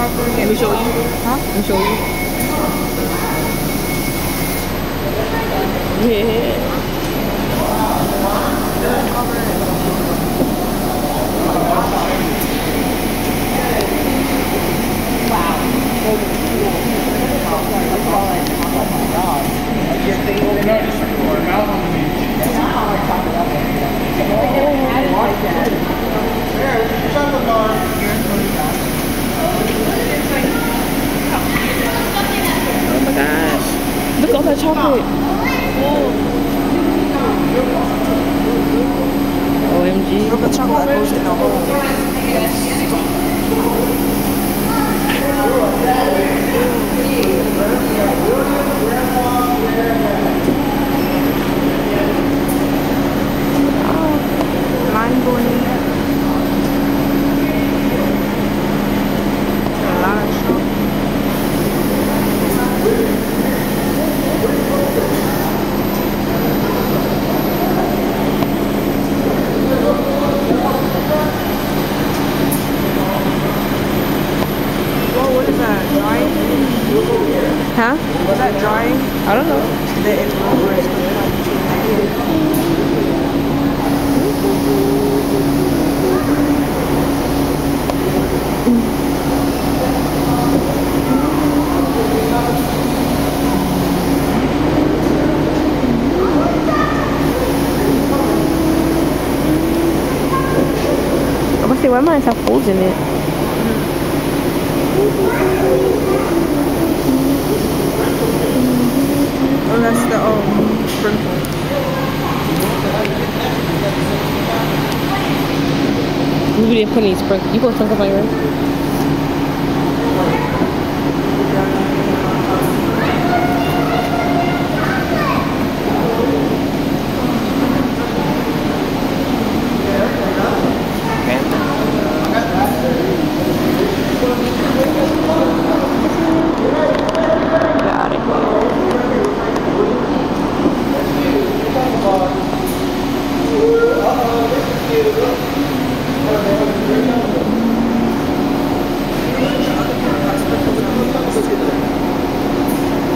Let me show you. Huh? Let me show you. Yeah. Oh my gosh. Look at all that chocolate. OMG. Look at chocolate goes in a hole. Line going in there. A lot of chocolate. What is that? Drying? Huh? Was that drying? I don't know. The influence. I'm gonna say, why mine have holes in it? Oh, that's the sprinkle. You didn't put any sprinkles. You put sprinkles on yours?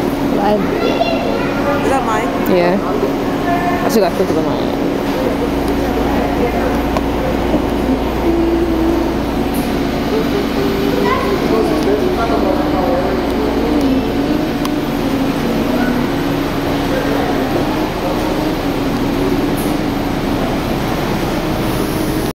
Is that mine? Yeah. I still got sprinkles on mine.